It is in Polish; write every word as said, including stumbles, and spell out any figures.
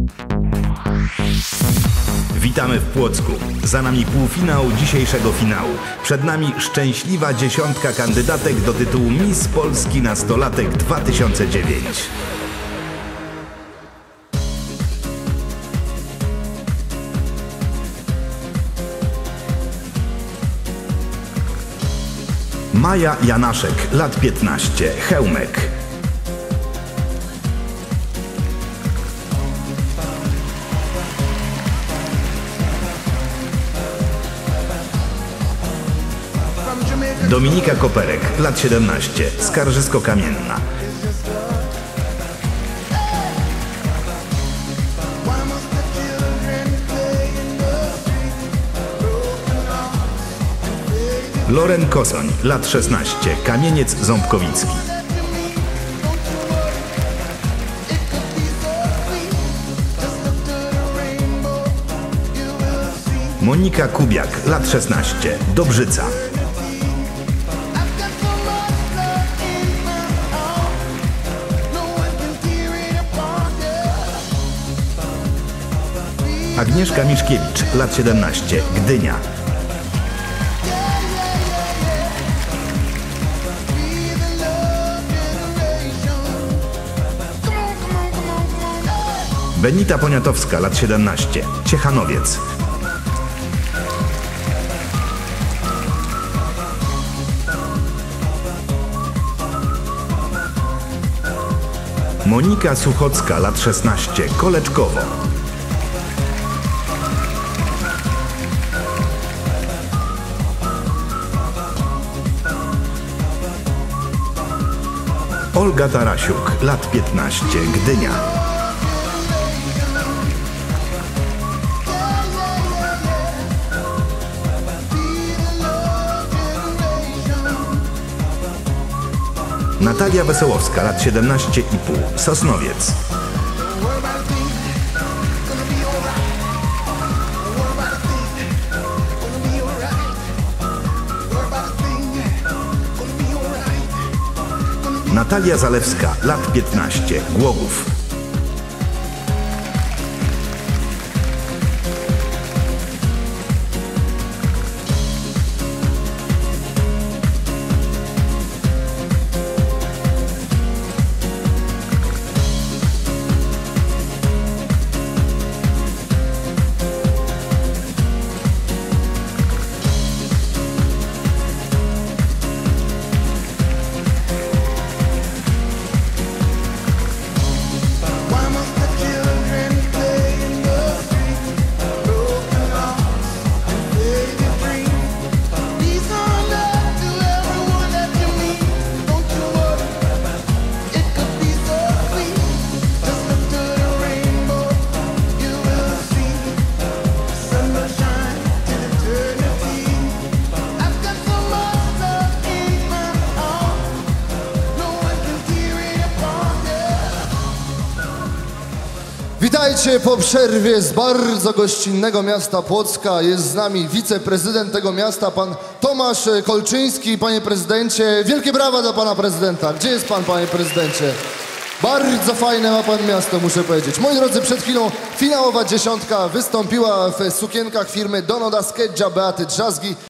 Witamy w Płocku. Za nami półfinał dzisiejszego finału. Przed nami szczęśliwa dziesiątka kandydatek do tytułu Miss Polski Nastolatek dwa tysiące dziewięć. Maja Janaszek, lat piętnaście, Chełmek. Dominika Koperek, lat siedemnaście, Skarżysko-Kamienna. Loren Kosoń, lat szesnaście, Kamieniec Ząbkowicki. Monika Kubiak, lat szesnaście, Dobrzyca. Agnieszka Miszkiewicz, lat siedemnaście, Gdynia. Benita Poniatowska, lat siedemnaście, Ciechanowiec. Monika Suchocka, lat szesnaście, Koleczkowo. Olga Tarasiuk, lat piętnaście, Gdynia. Natalia Wesołowska, lat siedemnaście i pół, Sosnowiec. Natalia Zalewska, lat piętnaście, Głogów. Witajcie po przerwie z bardzo gościnnego miasta Płocka. Jest z nami wiceprezydent tego miasta, pan Tomasz Kolczyński. Panie prezydencie, wielkie brawa dla pana prezydenta. Gdzie jest pan, panie prezydencie? Bardzo fajne ma pan miasto, muszę powiedzieć. Moi drodzy, przed chwilą finałowa dziesiątka wystąpiła w sukienkach firmy Donoda Skedża Beaty Drzazgi.